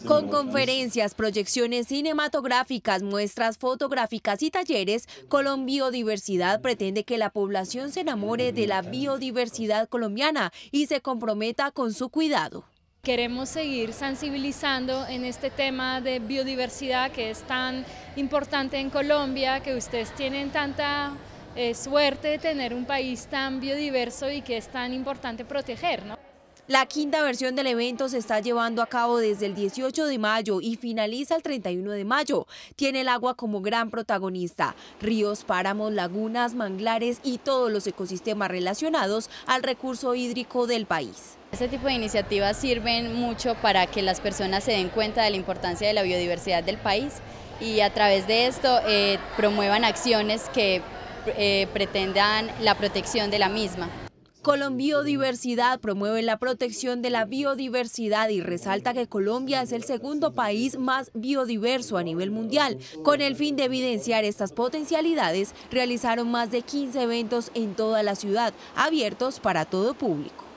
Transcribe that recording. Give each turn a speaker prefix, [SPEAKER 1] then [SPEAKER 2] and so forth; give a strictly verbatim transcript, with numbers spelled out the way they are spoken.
[SPEAKER 1] Con conferencias, proyecciones cinematográficas, muestras fotográficas y talleres, Colombiodiversidad pretende que la población se enamore de la biodiversidad colombiana y se comprometa con su cuidado.
[SPEAKER 2] Queremos seguir sensibilizando en este tema de biodiversidad que es tan importante en Colombia, que ustedes tienen tanta eh, suerte de tener un país tan biodiverso y que es tan importante proteger, ¿no?
[SPEAKER 1] La quinta versión del evento se está llevando a cabo desde el dieciocho de mayo y finaliza el treinta y uno de mayo. Tiene el agua como gran protagonista. Ríos, páramos, lagunas, manglares y todos los ecosistemas relacionados al recurso hídrico del país.
[SPEAKER 3] Este tipo de iniciativas sirven mucho para que las personas se den cuenta de la importancia de la biodiversidad del país y a través de esto eh, promuevan acciones que eh, pretendan la protección de la misma.
[SPEAKER 1] Colombiodiversidad promueve la protección de la biodiversidad y resalta que Colombia es el segundo país más biodiverso a nivel mundial. Con el fin de evidenciar estas potencialidades, realizaron más de quince eventos en toda la ciudad, abiertos para todo público.